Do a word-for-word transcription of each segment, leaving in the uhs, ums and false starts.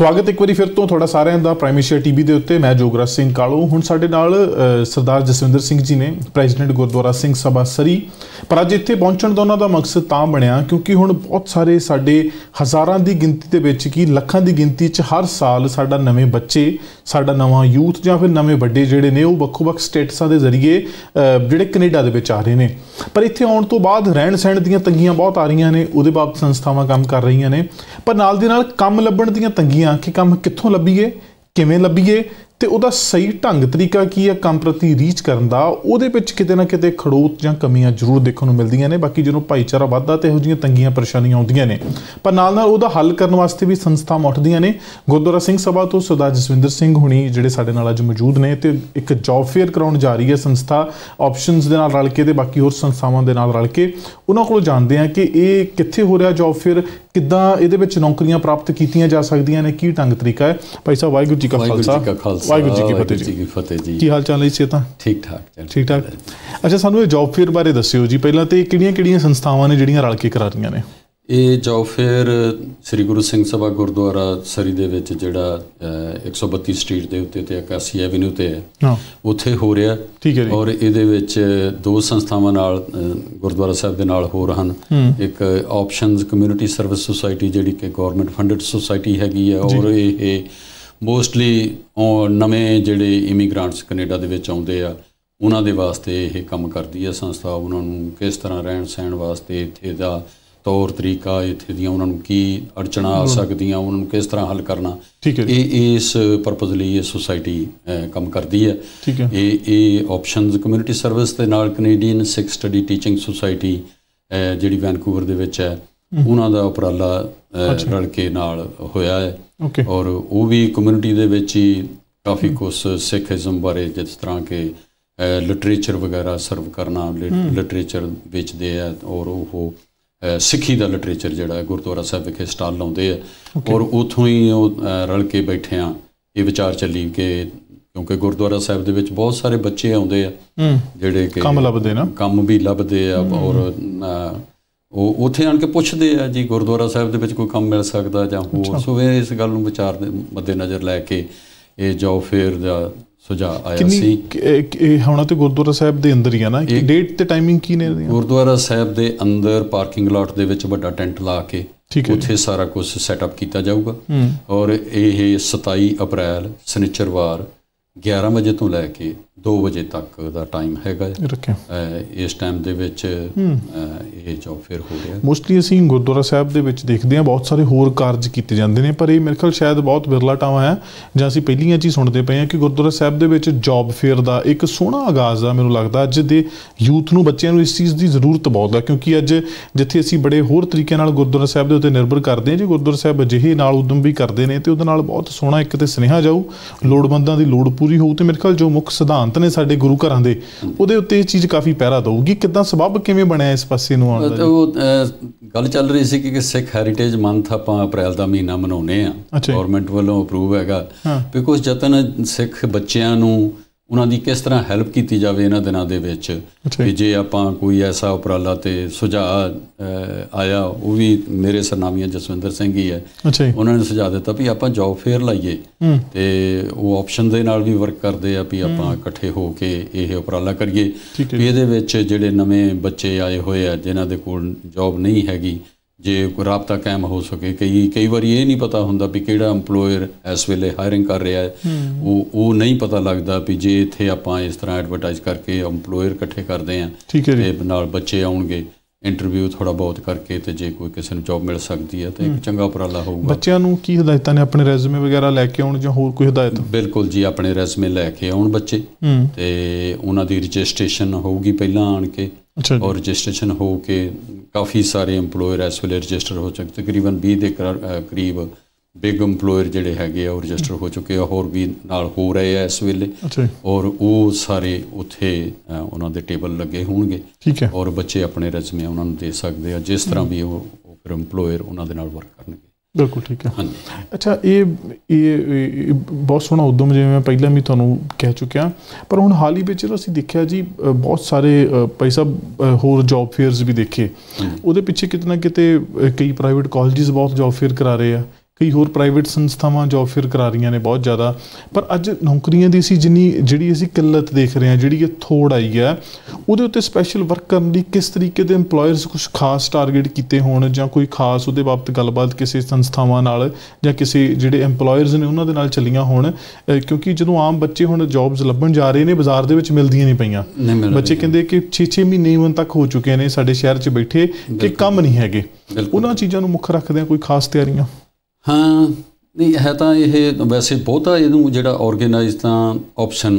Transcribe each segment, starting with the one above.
स्वागत एक बार फिर तो थोड़ा सारे का प्राइम एशिया टीवी के उत्ते। मैं जोगराज सिंह कालू। हुण साडे नाल सरदार जसविंदर सिंह जी ने, प्रेजिडेंट गुरुद्वारा सिंह सभा सरी। पर अज इत्थे पहुंचण दा उन्हां दा मकसद तां बणिया क्योंकि हुण बहुत सारे साडे हज़ारां दी गिनती दे विच की लखां दी गिनती च हर साल साडा नवें बच्चे, साडा नवां यूथ जां फिर नवें वड्डे जिहड़े ने वो वक्खो वक्ख स्टेटसां दे जरिए जिहड़े कनेडा दे विच आ रहे ने। पर इत्थे आउण तो बाद रहण सहण दीयां तंगियां बहुत आ रहीआं ने, उहदे बाबत संस्थावां काम कर रहीआं ने। पर नाल दी नाल काम लभण दीयां तंगियां कि काम कित्थों लभीए, किवें लभीए ते उहदा सही ढंग तरीका की है काम प्रति रीच करन दा, उहदे विच किते ना किते खड़ोत जां कमियां जरूर देखण नूं मिलदियां ने। बाकी जदों भाईचारा वधदा ते इहो जिहियां तंगियां परेशानियां आउंदियां ने, पर नाल नाल उहदा हल करन वास्ते भी संस्थावां उठदियां ने। गुरुद्वारा सिंह सभा तो सरदार जसविंदर सिंह हुणी जिहड़े साडे नाल अज मौजूद ने ते एक जॉब फेयर कराउण जा रही है संस्था ऑप्शनस दे नाल रल के ते बाकी होर संस्थावां दे नाल रल के। उन्हां कोलों जाणदे हां कि इह कित्थे हो रिहा जॉब फेयर, किद्दां इहदे विच नौकरियां प्राप्त कीतियां जा सकदियां ने, की ढंग तरीका है। भाई साहब वाहिगुरू जी का खालसा वाहिगुरू जी की फतेह जी। की फतेह जी। की हाल चाल है सेहतां? ठीक ठाक ठीक ठाक। अच्छा, सानूं जॉब फेयर बारे दस्सिओ जी पहलां ते किहड़ियां किहड़ियां संस्थावां ने जिहड़ियां रल के करा रहीआं ने? ये जॉब फेयर श्री गुरु सिंह सभा गुरुद्वारा सरी दे विच जिहड़ा एक सौ बत्ती स्ट्रीट के उत्ते ते इक्यासी एवेन्यू ते है, उत्थे हो रहा। ठीक है। और इहदे विच दो संस्थावां नाल गुरुद्वारा साहब दे नाल होर हन। एक ऑप्शनस कम्यूनिटी सर्विस सोसाइटी जिहड़ी कि गौरमेंट फंडड सोसाइटी हैगी है, और ये मोस्टली नवें जिहड़े इमीग्रांट्स कनेडा दे विच आउंदे आ उन्हां दे वास्ते ये काम करदी है संस्था। उन्हां नूं किस तरह रहण सहण वास्ते इत्थे दा तौर तरीका, इत्थे दियां उन्हां नूं की अड़चणां आ सकदियां, उन्हां नूं किस तरह हल करना, ये इस परपज़ लई ये सोसाइटी काम करदी है। ये ये ऑप्शनस कम्यूनिटी सर्विस दे नाल Canadian Sikh study teaching society जिहड़ी वैनकूवर दे विच है, उन्हां दा उपराला रल के नाल होया है। और वो भी कम्यूनिटी दे विच ही काफ़ी कुछ सिखिज़म बारे, जिस तरह के लिटरेचर वगैरह सर्व करना, लिटरेचर बेचते हैं, और वो सिक्खी का लिटरेचर जोड़ा है गुरुद्वारा साहब विखे स्टाल लाते हैं। और उतों ही रल के बैठे हाँ ये विचार चली कि क्योंकि गुरुद्वारा साहब दे विच बहुत सारे बच्चे आउंदे आ जिहड़े कि काम लभदे ना, काम भी लभदे आ, और ਉਹ ਉੱਥੇ ਆਣ ਕੇ ਪੁੱਛਦੇ ਆ ਜੀ ਗੁਰਦੁਆਰਾ ਸਾਹਿਬ ਦੇ ਵਿੱਚ ਕੋਈ ਕੰਮ ਮਿਲ ਸਕਦਾ ਜਾਂ ਹੋਰ। ਸੋ ਇਸ ਗੱਲ ਨੂੰ ਵਿਚਾਰ ਦੇ ਮੱਦੇ ਨਜ਼ਰ ਲੈ ਕੇ ਇਹ ਜੌਬ ਫੇਅਰ ਦਾ ਸੁਝਾਅ ਆਇਆ ਸੀ। ਹੁਣ ਤੇ ਗੁਰਦੁਆਰਾ ਸਾਹਿਬ ਦੇ ਅੰਦਰ ਹੀ ਆ ਨਾ, ਡੇਟ ਤੇ ਟਾਈਮਿੰਗ ਕੀ ਨੇ? ਗੁਰਦੁਆਰਾ ਸਾਹਿਬ ਦੇ ਅੰਦਰ ਪਾਰਕਿੰਗ ਲਾਟ ਦੇ ਵਿੱਚ ਵੱਡਾ ਟੈਂਟ ਲਾ ਕੇ ਉੱਥੇ ਸਾਰਾ ਕੁਝ ਸੈਟਅਪ ਕੀਤਾ ਜਾਊਗਾ। ਔਰ ਇਹ ਸਤਾਈ ਅਪ੍ਰੈਲ शनिचरवार ग्यारह बजे तो लैके दो बजे तक का टाइम हैगा। इस टाइम दे विच ये जॉब फेयर हो रहा। मोस्टली असीं गुरुद्वारा साहब दे विच देखदे हां बहुत सारे होर कारज कीते जांदे ने, पर ये मेरे ख्याल शायद बहुत बिरला टावा है जां असीं पहलियां च ही सुणदे पए हां कि गुरुद्वारा साहब दे विच जॉब फेयर दा एक सोहना आगाज़ आ। मैनूं लगदा अज दे यूथ नूं, बच्चों नूं इस चीज़ की जरूरत बहुत है, क्योंकि अज जिथे असीं बड़े होर तरीके नाल गुरुद्वारा साहब दे उत्ते निर्भर करदे हां, जे गुरुद्वारा साहब अजिहे नाल उद्यम भी करदे ने ते उहदे नाल बहुत सोहना एक ते सुनेहा जाऊ, लोड़वंदां दी लोड़ पूरी होऊ। ते मेरे ख्याल जो मुख सिद्धांत ने साडे गुरु घरां दे ਉਹਦੇ ਉੱਤੇ ਇਹ ਚੀਜ਼ ਕਾਫੀ ਪਹਿਰਾ ਦਊਗੀ। ਕਿੱਦਾਂ ਸਬਬ ਕਿਵੇਂ ਬਣਿਆ ਇਸ ਪਾਸੇ ਨੂੰ ਆਉਣ ਦਾ? ਉਹ ਗੱਲ ਚੱਲ ਰਹੀ ਸੀ ਕਿ ਸਿੱਖ ਹੈਰੀਟੇਜ ਮੰਥ ਆਪਾਂ ਅਪ੍ਰੈਲ ਦਾ ਮਹੀਨਾ ਮਨਾਉਂਦੇ ਆ, ਗੌਰਮੈਂਟ ਵੱਲੋਂ ਅਪਰੂਵ ਹੈਗਾ ਵੀ ਕੁਝ ਯਤਨ ਸਿੱਖ ਬੱਚਿਆਂ ਨੂੰ ਉਹਨਾਂ ਦੀ ਕਿਸ ਤਰ੍ਹਾਂ ਹੈਲਪ ਕੀਤੀ ਜਾਵੇ ਇਹਨਾਂ ਦਿਨਾਂ ਦੇ ਵਿੱਚ। ਵੀ ਜੇ ਆਪਾਂ ਕੋਈ ਐਸਾ ਉਪਰਾਲਾ ਤੇ ਸੁਝਾਅ ਆਇਆ, ਉਹ ਵੀ ਮੇਰੇ ਸਰਨਾਮੀਆਂ ਜਸਵਿੰਦਰ ਸਿੰਘ ਹੀ ਹੈ, ਉਹਨਾਂ ਨੇ ਸੁਝਾਅ ਦਿੱਤਾ ਵੀ ਆਪਾਂ ਜੌਬ ਫੇਅਰ ਲਾਈਏ। ਤੇ ਉਹ ਆਪਸ਼ਨ ਦੇ ਨਾਲ ਵੀ ਵਰਕ ਕਰਦੇ ਆ ਵੀ ਆਪਾਂ ਇਕੱਠੇ ਹੋ ਕੇ ਇਹ ਉਪਰਾਲਾ ਕਰੀਏ ਵੀ ਇਹਦੇ ਵਿੱਚ ਜਿਹੜੇ ਨਵੇਂ ਬੱਚੇ ਆਏ ਹੋਏ ਆ ਜਿਨ੍ਹਾਂ ਦੇ ਕੋਲ ਜੌਬ ਨਹੀਂ ਹੈਗੀ, ਜੇ ਕੋਈ ਰਾਬਤਾ ਕਾਇਮ ਹੋ ਸਕੇ। ਕਈ ਕਈ ਵਾਰੀ ਇਹ ਨਹੀਂ ਪਤਾ ਹੁੰਦਾ ਵੀ ਕਿਹੜਾ ਇੰਪਲੋਇਰ ਇਸ ਵੇਲੇ ਹਾਇਰਿੰਗ ਕਰ ਰਿਹਾ ਹੈ, ਉਹ ਉਹ ਨਹੀਂ ਪਤਾ ਲੱਗਦਾ ਵੀ ਜੇ ਇੱਥੇ ਆਪਾਂ ਇਸ ਤਰ੍ਹਾਂ ਐਡਵਰਟਾਈਜ਼ ਕਰਕੇ ਇੰਪਲੋਇਰ ਇਕੱਠੇ ਕਰਦੇ ਹਾਂ ਤੇ ਨਾਲ ਬੱਚੇ ਆਉਣਗੇ, ਇੰਟਰਵਿਊ ਥੋੜ੍ਹਾ ਬਹੁਤ ਕਰਕੇ, ਤੇ ਜੇ ਕੋਈ ਕਿਸੇ ਨੂੰ ਜੌਬ ਮਿਲ ਸਕਦੀ ਹੈ ਤਾਂ ਇੱਕ ਚੰਗਾ ਉਪਰਾਲਾ ਹੋਊਗਾ। ਬੱਚਿਆਂ ਨੂੰ ਕੀ ਹਦਾਇਤਾਂ ਨੇ? ਆਪਣੇ ਰੈਜ਼ੂਮੇ ਵਗੈਰਾ ਲੈ ਕੇ ਆਉਣ ਜਾਂ ਹੋਰ ਕੋਈ ਹਦਾਇਤ? ਬਿਲਕੁਲ ਜੀ, ਆਪਣੇ ਰੈਜ਼ੂਮੇ ਲੈ ਕੇ ਆਉਣ ਬੱਚੇ, ਤੇ ਉਹਨਾਂ ਦੀ ਰਜਿਸਟ੍ਰੇਸ਼ਨ ਹੋਊਗੀ ਪਹਿਲਾਂ ਆਣ ਕੇ। और रजिस्ट्रेशन हो के काफ़ी सारे इंपलोयर इस वे रजिस्टर हो चुके, तकरीबन बीस के करीब बिग इंपलोयर जोड़े है रजिस्टर हो चुके हैं, होर भी नाल हो रहे हैं इस वेले। और वो सारे उत्थे उन्होंने टेबल लगे होंगे और बच्चे अपने रजमे उन्होंने दे सकते हैं, जिस तरह भी वो फिर इंपलोयर उन्होंने नाल वर्क करनगे। बिल्कुल ठीक है। अच्छा, ये ये बहुत सोहना उद्यम जिवें मैं पहले भी तुहानूं कह चुकिया, पर हुण हाल ही विच असीं देखिया जी बहुत सारे भाई साहब होर जॉब फेयर्स भी देखे, उहदे पिछे किते ना किते कई प्राइवेट कॉलेजिस बहुत जॉब फेयर करा रहे हैं, ਕਈ ਹੋਰ ਪ੍ਰਾਈਵੇਟ ਸੰਸਥਾਵਾਂ ਜੋਬ ਫੇਅਰ ਕਰਾ ਰਹੀਆਂ ਨੇ ਬਹੁਤ ਜ਼ਿਆਦਾ, ਪਰ ਅੱਜ ਨੌਕਰੀਆਂ ਦੀ ਅਸੀਂ ਜਿੰਨੀ ਜਿਹੜੀ ਅਸੀਂ ਕਿੱਲਤ ਦੇਖ ਰਹੇ ਹਾਂ, ਜਿਹੜੀ ਇਹ ਥੋੜ ਆਈ ਹੈ, ਉਹਦੇ ਉੱਤੇ ਸਪੈਸ਼ਲ ਵਰਕ ਕਰਨ ਲਈ ਕਿਸ ਤਰੀਕੇ ਦੇ ਇੰਪਲੋਇਰਸ ਕੁਛ ਖਾਸ ਟਾਰਗੇਟ ਕੀਤੇ ਹੋਣ, ਜਾਂ ਕੋਈ ਖਾਸ ਉਹਦੇ ਬਾਬਤ ਗੱਲਬਾਤ ਕਿਸੇ ਸੰਸਥਾਵਾਂ ਨਾਲ ਜਾਂ ਕਿਸੇ ਜਿਹੜੇ ਇੰਪਲੋਇਰਸ ਨੇ ਉਹਨਾਂ ਦੇ ਨਾਲ ਚੱਲੀਆਂ ਹੋਣ? ਕਿਉਂਕਿ ਜਦੋਂ ਆਮ ਬੱਚੇ ਹੁਣ ਜੋਬਸ ਲੱਭਣ ਜਾ ਰਹੇ ਨੇ, ਬਾਜ਼ਾਰ ਦੇ ਵਿੱਚ ਮਿਲਦੀਆਂ ਨਹੀਂ ਪਈਆਂ। ਬੱਚੇ ਕਹਿੰਦੇ ਕਿ ਛੇ ਛੇ ਮਹੀਨੇ ਹੁਣ ਤੱਕ ਹੋ ਚੁੱਕੇ ਨੇ ਸਾਡੇ ਸ਼ਹਿਰ 'ਚ ਬੈਠੇ ਕਿ ਕੰਮ ਨਹੀਂ ਹੈਗੇ। ਉਹਨਾਂ ਚੀਜ਼ਾਂ ਨੂੰ ਮੁੱਖ ਰੱਖਦਿਆਂ ਕੋਈ ਖਾਸ ਤਿਆਰੀਆਂ? ਹਾਂ, ਨਹੀਂ ਹੈ ਤਾਂ ਇਹ ਵੈਸੇ ਬਹੁਤਾ ਇਹਨੂੰ ਜਿਹੜਾ ਔਰਗੇਨਾਈਜ਼ ਤਾਂ ਆਪਸ਼ਨ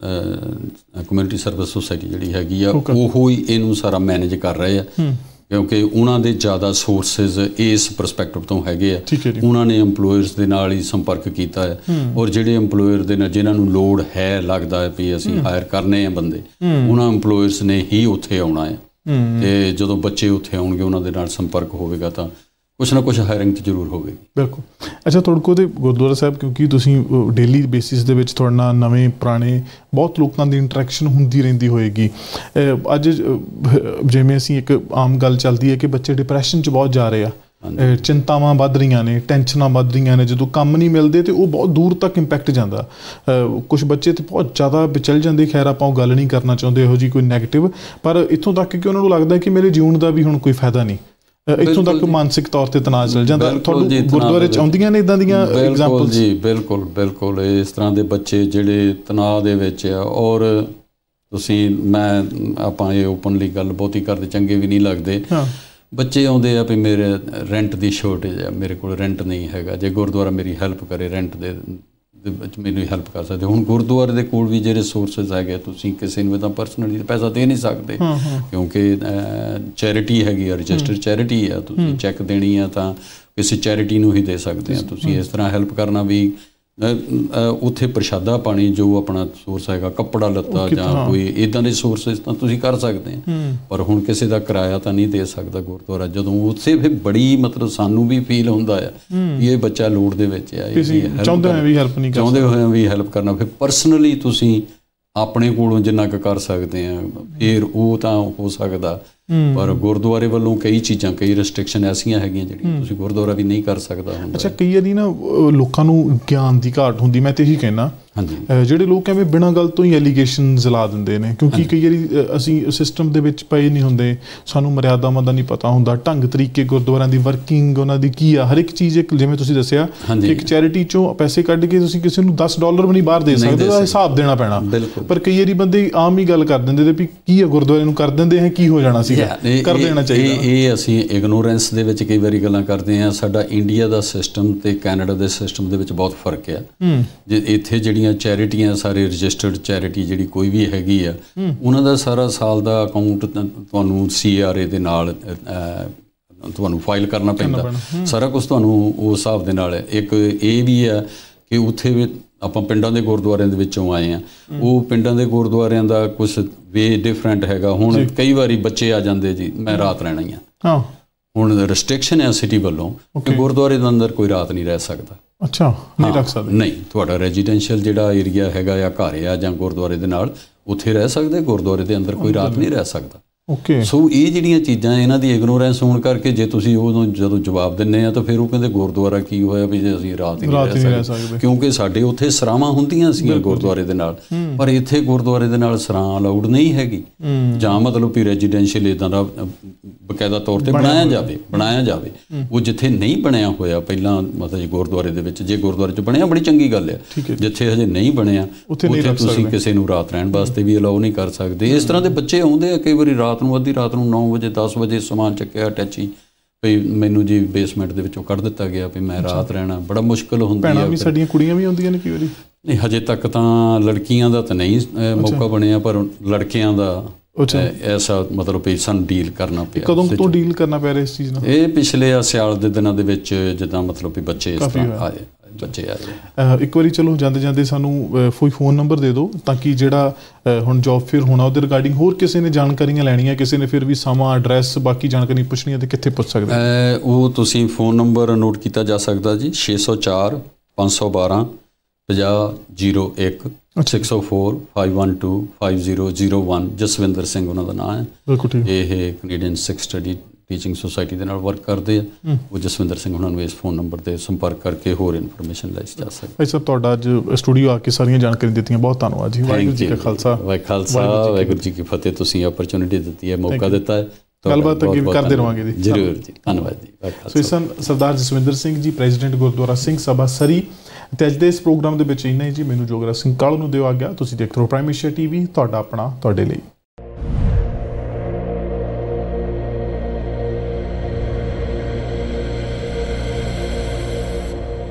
ਕਮਿਊਨਿਟੀ ਸਰਵਿਸ ਸੁਸਾਇਟੀ ਜਿਹੜੀ ਹੈਗੀ ਆ ਉਹ ਹੀ ਇਹਨੂੰ ਸਾਰਾ ਮੈਨੇਜ ਕਰ ਰਹੇ ਆ, ਕਿਉਂਕਿ ਉਹਨਾਂ ਦੇ ਜ਼ਿਆਦਾ ਸੋਰਸਿਸ ਇਸ ਪਰਸਪੈਕਟਿਵ ਤੋਂ ਹੈਗੇ ਆ। ਉਹਨਾਂ ਨੇ ਇੰਪਲੋਇਰਸ ਦੇ ਨਾਲ ਹੀ ਸੰਪਰਕ ਕੀਤਾ ਹੈ, ਔਰ ਜਿਹੜੇ ਇੰਪਲੋਇਰ ਦੇ ਨਾਲ ਜਿਨ੍ਹਾਂ ਨੂੰ ਲੋੜ ਹੈ, ਲੱਗਦਾ ਹੈ ਵੀ ਅਸੀਂ ਹਾਇਰ ਕਰਨੇ ਆ ਬੰਦੇ, ਉਹਨਾਂ ਇੰਪਲੋਇਰਸ ਨੇ ਹੀ ਉੱਥੇ ਆਉਣਾ ਹੈ। ਅਤੇ ਜਦੋਂ ਬੱਚੇ ਉੱਥੇ ਆਉਣਗੇ, ਉਹਨਾਂ ਦੇ ਨਾਲ ਸੰਪਰਕ ਹੋਵੇਗਾ ਤਾਂ ਕੁਛ ਨਾ ਕੁਛ ਹਾਇਰਿੰਗ 'ਚ ਜ਼ਰੂਰ ਹੋਵੇਗੀ। ਬਿਲਕੁਲ। ਅੱਛਾ, ਤੁਹਾਡੇ ਕੋਲ ਗੁਰਦੁਆਰਾ ਸਾਹਿਬ, ਕਿਉਂਕਿ ਤੁਸੀਂ ਡੇਲੀ ਬੇਸਿਸ ਦੇ ਵਿੱਚ ਤੁਹਾਡੇ ਨਾਲ ਨਵੇਂ ਪੁਰਾਣੇ ਬਹੁਤ ਲੋਕਾਂ ਦੀ ਇੰਟਰੈਕਸ਼ਨ ਹੁੰਦੀ ਰਹਿੰਦੀ ਹੋਏਗੀ। ਅੱਜ ਜਿਵੇਂ ਅਸੀਂ ਇੱਕ ਆਮ ਗੱਲ ਚੱਲਦੀ ਹੈ ਕਿ ਬੱਚੇ ਡਿਪਰੈਸ਼ਨ 'ਚ ਬਹੁਤ ਜਾ ਰਹੇ ਆ, ਚਿੰਤਾਵਾਂ ਵੱਧ ਰਹੀਆਂ ਨੇ, ਟੈਨਸ਼ਨਾਂ ਵੱਧ ਰਹੀਆਂ ਨੇ, ਜਦੋਂ ਕੰਮ ਨਹੀਂ ਮਿਲਦੇ ਤਾਂ ਉਹ ਬਹੁਤ ਦੂਰ ਤੱਕ ਇੰਪੈਕਟ ਜਾਂਦਾ। ਕੁਛ ਬੱਚੇ ਤਾਂ ਬਹੁਤ ਜ਼ਿਆਦਾ ਵਿਚਲ ਜਾਂਦੇ। ਖੈਰ, ਆਪਾਂ ਉਹ ਗੱਲ ਨਹੀਂ ਕਰਨਾ ਚਾਹੁੰਦੇ ਇਹੋ ਜਿਹੀ ਕੋਈ ਨੈਗੇਟਿਵ, ਪਰ ਇੱਥੋਂ ਤੱਕ ਕਿ ਉਹਨਾਂ ਨੂੰ ਲੱਗਦਾ ਕਿ ਮੇਰੇ ਜਿਉਣ ਦਾ ਵੀ ਹੁਣ ਕੋਈ ਫਾਇਦਾ ਨਹੀਂ, ਇੱਥੋਂ ਤੱਕ ਮਾਨਸਿਕ ਤੌਰ ਤੇ ਤਣਾਅ ਚੱਲ ਜਾਂਦਾ। ਤੁਹਾਨੂੰ ਗੁਰਦੁਆਰੇ 'ਚ ਆਉਂਦੀਆਂ ਨੇ ਇੱਦਾਂ ਦੀਆਂ ਐਗਜ਼ਾਮਪਲਸ? ਜੀ ਬਿਲਕੁਲ ਬਿਲਕੁਲ, ਇਸ ਤਰ੍ਹਾਂ ਦੇ ਬੱਚੇ ਜਿਹੜੇ ਤਣਾਅ ਦੇ ਵਿੱਚ ਆ। ਔਰ ਤੁਸੀਂ ਮੈਂ ਆਪਾਂ ਇਹ ਓਪਨਲੀ ਗੱਲ ਬਹੁਤੀ ਕਰਦੇ ਚੰਗੇ ਵੀ ਨਹੀਂ ਲੱਗਦੇ। ਬੱਚੇ ਆਉਂਦੇ ਆ ਵੀ ਮੇਰੇ ਰੈਂਟ ਦੀ ਸ਼ੋਰਟੇਜ ਆ, ਮੇਰੇ ਕੋਲ ਰੈਂਟ ਨਹੀਂ ਹੈਗਾ, ਜੇ ਗੁਰਦੁਆਰਾ ਮੇਰੀ ਹੈਲਪ ਕਰੇ ਰੈਂਟ ਦੇ ਦੇ ਵਿੱਚ ਮੈਨੂੰ ਹੈਲਪ ਕਰ ਸਕਦੇ। ਹੁਣ ਗੁਰਦੁਆਰੇ ਦੇ ਕੋਲ ਵੀ ਜਿਹੜੇ ਰਿਸੋਰਸਿਸ ਹੈਗੇ, ਤੁਸੀਂ ਕਿਸੇ ਨੂੰ ਤਾਂ ਪਰਸਨਲੀ ਪੈਸਾ ਦੇ ਨਹੀਂ ਸਕਦੇ, ਕਿਉਂਕਿ ਚੈਰਿਟੀ ਹੈਗੀ ਆ, ਰਜਿਸਟਰਡ ਚੈਰਿਟੀ ਆ। ਤੁਸੀਂ ਚੈੱਕ ਦੇਣੀ ਆ ਤਾਂ ਕਿਸੇ ਚੈਰਿਟੀ ਨੂੰ ਹੀ ਦੇ ਸਕਦੇ ਆ। ਤੁਸੀਂ ਇਸ ਤਰ੍ਹਾਂ ਹੈਲਪ ਕਰਨਾ ਵੀ ਉੱਥੇ ਪ੍ਰਸ਼ਾਦਾ ਪਾਣੀ ਜੋ ਆਪਣਾ ਸੋਰਸ ਹੈਗਾ, ਕੱਪੜਾ ਲੱਤਾ ਜਾਂ ਕੋਈ ਇੱਦਾਂ ਦੇ ਸੋਰਸਿਸ ਤਾਂ ਤੁਸੀਂ ਕਰ ਸਕਦੇ ਆ, ਪਰ ਹੁਣ ਕਿਸੇ ਦਾ ਕਿਰਾਇਆ ਤਾਂ ਨਹੀਂ ਦੇ ਸਕਦਾ ਗੁਰਦੁਆਰਾ। ਜਦੋਂ ਉੱਥੇ ਫਿਰ ਬੜੀ ਮਤਲਬ ਸਾਨੂੰ ਵੀ ਫੀਲ ਹੁੰਦਾ ਆ ਕਿ ਇਹ ਬੱਚਾ ਲੋੜ ਦੇ ਵਿੱਚ ਆ, ਚਾਹੁੰਦੇ ਹੋਏ ਵੀ ਹੈਲਪ ਕਰਨਾ। ਫਿਰ ਪਰਸਨਲੀ ਤੁਸੀਂ ਆਪਣੇ ਕੋਲੋਂ ਜਿੰਨਾ ਕੁ ਕਰ ਸਕਦੇ ਆ, ਫਿਰ ਉਹ ਤਾਂ ਹੋ ਸਕਦਾ, ਪਰ ਗੁਰਦੁਆਰੇ ਵੱਲੋਂ ਕਈ ਚੀਜ਼ਾਂ, ਕਈ ਰੈਸਟ੍ਰਿਕਸ਼ਨ ਐਸੀਆਂ ਹੈਗੀਆਂ ਜਿਹੜੀਆਂ ਤੁਸੀਂ ਗੁਰਦੁਆਰਾ ਵੀ ਨਹੀਂ ਕਰ ਸਕਦਾ ਹੁੰਦਾ। ਅੱਛਾ, ਕਈ ਵਾਰੀ ਨਾ ਲੋਕਾਂ ਨੂੰ ਗਿਆਨ ਦੀ ਘਾਟ ਹੁੰਦੀ। ਮੈਂ ਤਾਂ ਇਹੀ ਕਹਿਣਾ, ਹਾਂਜੀ, ਜਿਹੜੇ ਲੋਕ ਐਵੇਂ ਬਿਨਾਂ ਗੱਲ ਤੋਂ ਹੀ ਐਲੀਗੇਸ਼ਨਸ ਲਾ ਦਿੰਦੇ ਨੇ, ਕਿਉਂਕਿ ਕਈ ਵਾਰੀ ਅਸੀਂ ਸਿਸਟਮ ਦੇ ਵਿੱਚ ਪਏ ਨਹੀਂ ਹੁੰਦੇ, ਸਾਨੂੰ ਮਰਿਆਦਾਵਾਂ ਦਾ ਨਹੀਂ ਪਤਾ ਹੁੰਦਾ, ਢੰਗ ਤਰੀਕੇ ਗੁਰਦੁਆਰਿਆਂ ਦੀ ਵਰਕਿੰਗ ਉਹਨਾਂ ਦੀ ਕੀ ਆ, ਹਰ ਇੱਕ ਚੀਜ਼ ਇੱਕ ਜਿਵੇਂ ਤੁਸੀਂ ਦੱਸਿਆ ਕਿ ਇੱਕ ਚੈਰਿਟੀ 'ਚੋਂ ਪੈਸੇ ਕੱਢ ਕੇ ਤੁਸੀਂ ਕਿਸੇ ਨੂੰ ਦਸ ਡਾਲਰ ਵੀ ਨਹੀਂ ਬਾਹਰ ਦੇ ਸਕਦੇ, ਉਹਦਾ ਹਿਸਾਬ ਦੇਣਾ ਪੈਣਾ। ਪਰ ਕਈ ਵਾਰੀ ਬੰਦੇ ਆਮ ਹੀ ਗੱਲ ਕਰ ਦਿੰਦੇ ਤੇ ਵੀ ਕੀ ਆ, ਗੁਰਦੁਆਰੇ ਨੂੰ ਕਰ ਦਿੰਦੇ ਹੈ, ਕੀ ਹੋ ਜਾਣਾ ਸੀਗਾ, ਕਰ ਦੇਣਾ ਚਾਹੀਦਾ। ਇਹ ਅਸੀਂ ਇਗਨੋਰੈਂਸ ਦੇ ਵਿੱਚ ਕਈ ਵਾਰੀ ਗੱਲਾਂ ਕਰਦੇ ਹਾਂ। ਸਾਡਾ ਇੰਡੀਆ ਦਾ ਸਿਸਟਮ ਤੇ ਕੈਨੇਡਾ ਦੇ ਸਿਸਟਮ ਦੇ ਵਿੱਚ ਬਹੁਤ ਫਰਕ ਆ। ਜੇ ਇੱਥੇ ਜਿਹੜੀਆਂ ਚੈਰਿਟੀਆਂ, ਸਾਰੇ ਰਜਿਸਟਰਡ ਚੈਰਿਟੀ ਜਿਹੜੀ ਕੋਈ ਵੀ ਹੈਗੀ ਆ, ਉਹਨਾਂ ਦਾ ਸਾਰਾ ਸਾਲ ਦਾ ਅਕਾਊਂਟ ਤੁਹਾਨੂੰ ਸੀ ਆਰ ਏ ਦੇ ਨਾਲ ਤੁਹਾਨੂੰ ਫਾਈਲ ਕਰਨਾ ਪੈਂਦਾ, ਸਾਰਾ ਕੁਛ ਤੁਹਾਨੂੰ ਉਸ ਹਿਸਾਬ ਦੇ ਨਾਲ ਹੈ। ਇੱਕ ਇਹ ਵੀ ਆ ਕਿ ਉੱਥੇ ਵੀ ਆਪਾਂ ਪਿੰਡਾਂ ਦੇ ਗੁਰਦੁਆਰਿਆਂ ਦੇ ਵਿੱਚੋਂ ਆਏ ਹਾਂ, ਉਹ ਪਿੰਡਾਂ ਦੇ ਗੁਰਦੁਆਰਿਆਂ ਦਾ ਕੁਛ ਵੇ ਡਿਫਰੈਂਟ ਹੈਗਾ। ਹੁਣ ਕਈ ਵਾਰੀ ਬੱਚੇ ਆ ਜਾਂਦੇ ਜੀ, ਮੈਂ ਰਾਤ ਰਹਿਣਾ ਹੀ ਆ, ਹੁਣ ਰੈਸਟ੍ਰਿਕਸ਼ਨ ਹੈ ਸਿਟੀ ਵੱਲੋਂ ਕਿ ਗੁਰਦੁਆਰੇ ਦੇ ਅੰਦਰ ਕੋਈ ਰਾਤ ਨਹੀਂ ਰਹਿ ਸਕਦਾ। ਅੱਛਾ, ਨਹੀਂ ਰੱਖ ਸਕਦੇ? ਨਹੀਂ, ਤੁਹਾਡਾ ਰੈਜ਼ੀਡੈਂਸ਼ੀਅਲ ਜਿਹੜਾ ਏਰੀਆ ਹੈਗਾ ਜਾਂ ਘਰ ਆ ਜਾਂ ਗੁਰਦੁਆਰੇ ਦੇ ਨਾਲ, ਉੱਥੇ ਰਹਿ ਸਕਦੇ, ਗੁਰਦੁਆਰੇ ਦੇ ਅੰਦਰ ਕੋਈ ਰਾਤ ਨਹੀਂ ਰਹਿ ਸਕਦਾ। ਓਕੇ। ਸੋ ਇਹ ਜਿਹੜੀਆਂ ਚੀਜ਼ਾਂ ਇਹਨਾਂ ਦੀ ਇਗਨੋਰੈਂਸ ਹੋਣ ਕਰਕੇ ਜੇ ਤੁਸੀਂ ਉਦੋਂ ਜਦੋਂ ਜਵਾਬ ਦਿੰਦੇ ਆ ਤਾਂ ਫਿਰ ਉਹ ਕਹਿੰਦੇ ਗੁਰਦੁਆਰਾ ਕੀ ਹੋਇਆ ਵੀ ਜੇ ਅਸੀਂ ਰਾਤ ਹੀ ਨਹੀਂ ਰਹਿ ਸਕਦੇ, ਕਿਉਂਕਿ ਸਾਡੇ ਉੱਥੇ ਸਰਾਵਾਂ ਹੁੰਦੀਆਂ ਸੀਗੀਆਂ ਗੁਰਦੁਆਰੇ ਦੇ ਨਾਲ, ਪਰ ਇੱਥੇ ਗੁਰਦੁਆਰੇ ਦੇ ਨਾਲ ਸਰਾਂ ਅਲਾਊਡ ਨਹੀਂ ਹੈਗੀ, ਜਾਂ ਮਤਲਬ ਵੀ ਰੈਜ਼ੀਡੈਂਸ਼ੀਅਲ ਇੱਦਾਂ ਦਾ ਬਕਾਇਦਾ ਤੌਰ ਤੇ ਬਣਾਇਆ ਜਾਵੇ ਬਣਾਇਆ ਜਾਵੇ ਉਹ ਜਿੱਥੇ ਨਹੀਂ ਬਣਿਆ ਹੋਇਆ ਪਹਿਲਾਂ, ਮਤਲਬ ਗੁਰਦੁਆਰੇ ਦੇ ਵਿੱਚ, ਜੇ ਗੁਰਦੁਆਰੇ 'ਚ ਬਣਿਆ ਬੜੀ ਚੰਗੀ ਗੱਲ ਹੈ, ਜਿੱਥੇ ਹਜੇ ਨਹੀਂ ਬਣਿਆ ਉੱਥੇ ਤੁਸੀਂ ਕਿਸੇ ਨੂੰ ਰਾਤ ਰਹਿਣ ਵਾਸਤੇ ਵੀ ਅਲਾਉ ਨਹੀਂ ਕਰ ਸਕਦੇ। ਇਸ ਤਰ੍ਹਾਂ ਦੇ ਬੱਚੇ ਆਉਂਦੇ ਆ ਕਈ ਵਾਰੀ ਰਾਤ ਨੂੰ, ਅੱਧੀ ਰਾਤ ਨੂੰ ਨੌ ਵਜੇ ਦਸ ਵਜੇ ਸਮਾਨ ਚੱਕਿਆ ਅਟੈਚੀ ਵੀ ਮੈਨੂੰ ਜੀ ਬੇਸਮੈਂਟ ਦੇ ਵਿੱਚੋਂ ਕੱਢ ਦਿੱਤਾ ਗਿਆ ਵੀ ਮੈਂ ਰਾਤ ਰਹਿਣਾ, ਬੜਾ ਮੁਸ਼ਕਿਲ ਹੁੰਦੀ ਹੈ। ਵੀ ਸਾਡੀਆਂ ਕੁੜੀਆਂ ਵੀ ਆਉਂਦੀਆਂ ਨੇ ਕਈ ਵਾਰੀ? ਨਹੀਂ, ਹਜੇ ਤੱਕ ਤਾਂ ਲੜਕੀਆਂ ਦਾ ਤਾਂ ਨਹੀਂ ਮੌਕਾ ਬਣਿਆ, ਪਰ ਲੜਕਿਆਂ ਦਾ ਐਸਾ ਮਤਲਬ ਵੀ ਸਾਨੂੰ ਡੀਲ ਕਰਨਾ ਪਿਆ। ਕਦੋਂ ਤੋਂ ਡੀਲ ਕਰਨਾ ਪੈ ਰਿਹਾ ਇਸ ਚੀਜ਼ ਨਾਲ? ਇਹ ਪਿਛਲੇ ਸਿਆਲ ਦੇ ਦਿਨਾਂ ਦੇ ਵਿੱਚ, ਜਿੱਦਾਂ ਮਤਲਬ ਵੀ ਬੱਚੇ ਇਸ ਤਰ੍ਹਾਂ ਆਏ ਬੱਚੇ ਆਏ। ਇੱਕ ਵਾਰੀ ਚਲੋ ਜਾਂਦੇ ਜਾਂਦੇ ਸਾਨੂੰ ਕੋਈ ਫੋਨ ਨੰਬਰ ਦੇ ਦਿਓ ਤਾਂ ਕਿ ਜਿਹੜਾ ਹੁਣ ਜੋਬ ਫੇਅਰ ਹੋਣਾ ਉਹਦੇ ਰਿਗਾਰਡਿੰਗ ਹੋਰ ਕਿਸੇ ਨੇ ਜਾਣਕਾਰੀਆਂ ਲੈਣੀਆਂ, ਕਿਸੇ ਨੇ ਫਿਰ ਵੀ ਸਮਾਂ, ਐਡਰੈਸ, ਬਾਕੀ ਜਾਣਕਾਰੀ ਪੁੱਛਣੀ ਹੈ ਤਾਂ ਕਿੱਥੇ ਪੁੱਛ ਸਕਦੇ? ਉਹ ਤੁਸੀਂ ਫੋਨ ਨੰਬਰ ਨੋਟ ਕੀਤਾ ਜਾ ਸਕਦਾ ਜੀ, ਛੇ ਸੌ ਚਾਰ ਪੰਜ ਸੌ ਬਾਰਾਂ ਪੰਜਾਹ ਜ਼ੀਰੋ ਇੱਕ, six O four five one two five zero zero one. Jaswinder Singh ਉਹਨਾਂ ਦਾ ਨਾਂ ਹੈ। ਇਹ Canadian Sikh study teaching society ਦੇ ਨਾਲ ਵਰਕ ਕਰਦੇ ਆ, ਉਹ ਜਸਵਿੰਦਰ ਸਿੰਘ ਉਹਨਾਂ ਨੂੰ ਇਸ ਫੋਨ ਨੰਬਰ 'ਤੇ ਸੰਪਰਕ ਕਰਕੇ ਹੋਰ ਇਨਫੋਰਮੇਸ਼ਨ ਲੈ ਜਾ ਸਕਦੇ। ਭਾਈ ਸਾਹਿਬ ਤੁਹਾਡਾ ਅੱਜ ਸਟੂਡੀਓ ਆ ਕੇ ਸਾਰੀਆਂ ਜਾਣਕਾਰੀ ਦਿੱਤੀਆਂ, ਬਹੁਤ ਧੰਨਵਾਦ ਜੀ। ਵਾਹਿਗੁਰੂ ਜੀ ਕਾ ਖਾਲਸਾ ਵਾਹਿਗੁਰੂ ਖਾਲਸਾ ਵਾਹਿਗੁਰੂ ਜੀ ਕੀ ਫਤਿਹ। ਤੁਸੀਂ ਆਪਰਚੁਨਿਟੀ ਦਿੱਤੀ ਹੈ, ਮੌਕਾ ਦਿੱਤਾ ਹੈ, ਗੱਲਬਾਤ ਅੱਗੇ ਵੀ ਕਰਦੇ ਰਹਾਂਗੇ ਜੀ। ਜ਼ਰੂਰ ਜੀ, ਧੰਨਵਾਦ ਜੀ। ਸੋ ਇਸ ਸਨ ਸਰਦਾਰ ਜਸਵਿੰਦਰ ਸਿੰਘ ਜੀ, ਪ੍ਰੈਜ਼ੀਡੈਂਟ ਗੁਰਦੁਆਰਾ ਸਿੰਘ ਸਭਾ ਸਰੀ। ਤੇ ਅੱਜ ਦੇ ਇਸ ਪ੍ਰੋਗਰਾਮ ਦੇ ਵਿੱਚ ਇੰਨਾ ਹੀ ਜੀ। ਮੈਨੂੰ ਜੋਗਰਾਜ ਸਿੰਘ ਕਾਲੂ ਨੂੰ ਦਿਓ ਆ ਗਿਆ। ਤੁਸੀਂ ਦੇਖਦੇ ਰਹੋ ਪ੍ਰਾਈਮ ਏਸ਼ੀਆ ਟੀਵੀ, ਤੁਹਾਡਾ ਆਪਣਾ ਤੁਹਾਡੇ ਲਈ।